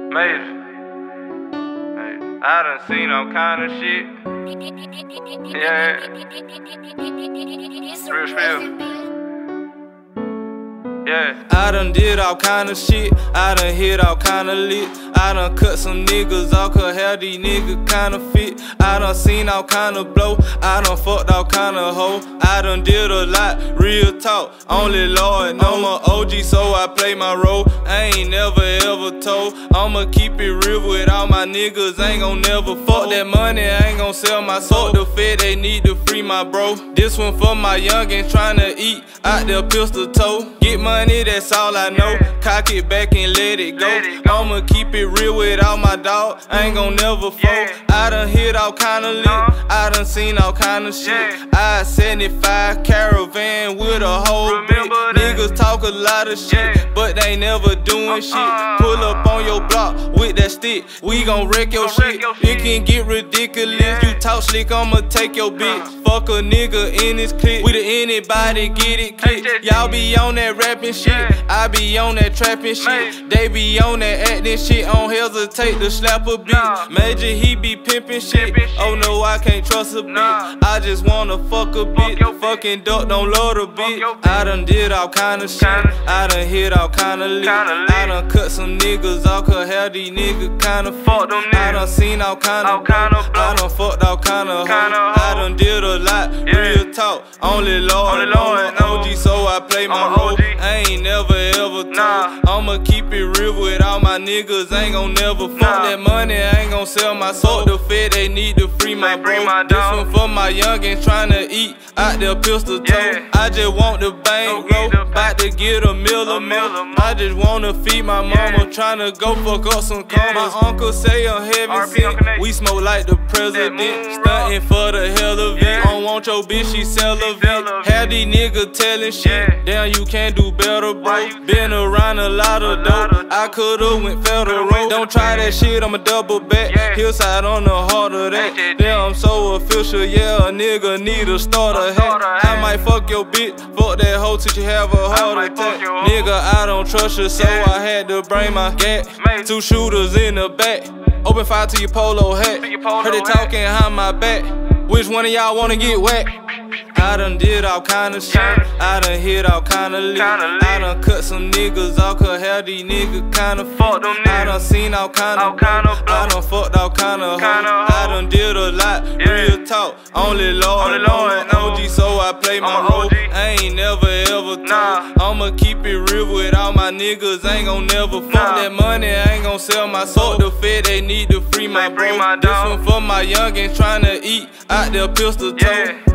Major. I done seen all kind of shit. Yeah. Real spill. Yeah. I done did all kind of shit. I done hit all kind of lit. I done cut some niggas off, cause how these niggas kinda fit. I done seen all kind of blow. I done fucked all kind of hoe. I done did a lot, real talk. Only Lord know. I'm a OG, so I play my role. I ain't never ever told. I'ma keep it real with all my niggas. Ain't gon' never fuck that money. I ain't gon' sell my soul. The Fed, they need to free my bro. This one for my youngins tryna eat out their pistol toe. Get money, that's all I know. Cock it back and let it go. I'ma keep it real with all my dog. I ain't gon' never fold. I done hit all kind of lit. I done seen all kind of shit. I 75 caravan with a whole brick. Niggas talk a lot of shit, but they never doing shit. Pull up on your block with that stick, we gon' wreck your shit. It can get ridiculous. You talk slick, I'ma take your bitch. Fuck a nigga in this clique. We to anybody get it click. Y'all be on that rapping shit, I be on that trapping shit. They be on that acting shit. Don't hesitate to slap a bitch. Major, he be pimping shit. Oh no, I can't trust a bitch. I just wanna fuck a bitch. Fucking duck, don't love a bitch. I done did all kind of shit. I done hit all kind of lit. I done cut some niggas off, cause how these niggas kinda fuck them. I done seen all kind of blow. I done fucked all kind of hoes. I done did a lot, real talk. Only Lord know. OG, so I play my role. I ain't never ever told. I'ma keep it real with all my niggas. Ain't gon' never fuck that money. I ain't gon' sell my soul. The Fed, they need to free my bro. This one for my youngins tryna eat out their pistol toe. I just want the bankroll, bout to get a meal or more. I just wanna feed my mama, tryna go fuck up some commas. My uncle say I'm heaven sent. We smoke like the president, stuntin' for the hell of it. Don't want your bitch, she celibate. Have these niggas telling shit. Damn, you can't do better, bro. Been around a lot of dope. I coulda went federal. Don't try that shit, I'ma double back. Hillside on the heart of that. Damn, I'm so official, yeah, a nigga need a starter hat. I might fuck your bitch, fuck that hoe till she have a heart attack. Nigga, I don't trust you, so I had to bring my gat. 2 shooters in the back. Open fire to your polo hat. Heard it talking behind my back. Which one of y'all wanna get whacked? I done did all kind of shit. I done hit all kind of lit. I done cut some niggas off, cause how these niggas kinda fuck them. I done seen all kind of blow. I done fucked all kind of hoes. I done did a lot, real talk. Only Lord know. OG, so I play my role. I ain't never ever told. I'ma keep it real with all my niggas. Ain't gon' never fuck that money. I ain't gon' sell my soul. The Fed, they need to free my bro. This one for my youngins tryna eat out their pistol toe.